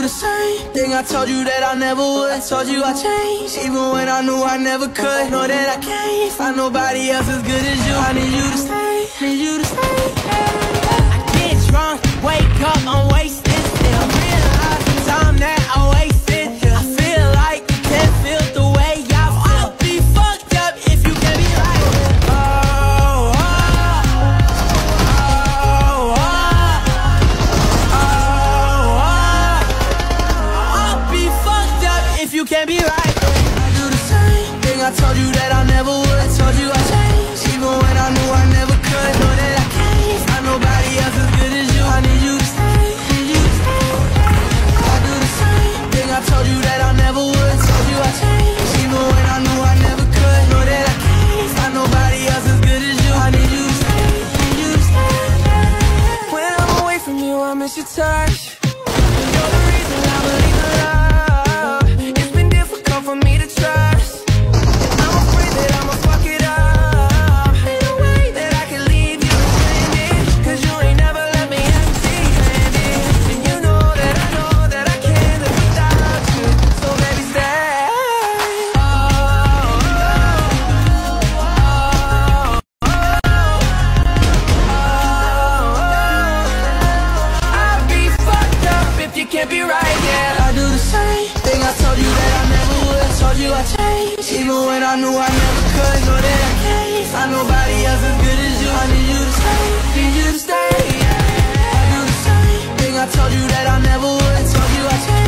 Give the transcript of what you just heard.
the same thing I told you that I never would. I told you I changed, even when I knew I never could. Know that I can't find nobody else as good as you. I need you to stay, need you to stay. I get drunk, wake up, I'm wasted still. Realize the time that I wasted. I feel like you can't feel the way I feel. I'll be fucked up if you can be like this. You can't be right. I do the same thing I told you that I never would. I told you I changed, even when I knew I never could. Know that I can't find nobody else as good as you. I need you to stay, need you to stay. I do the same thing I told you that I never would. I told you I changed, even when I knew I never could. Know that I can't find nobody else as good as you. I need you to stay, need you to stay. When I'm away from you, I miss your touch. You're the reason I believe in love. For me to trust, I'm afraid that I'ma fuck it up. Ain't no way that I can leave you stranded, 'cause you ain't never let me empty-handed. And you know that I can't live without you. So baby stay. I'll be fucked up if you can't be right, yeah. I do the same thing I told you that I never would. I told you I changed, even when I knew I never could. Know that I can't find nobody else as good as you. I need you to stay, need you to stay. I do the same thing I told you that I never would. I told you I changed.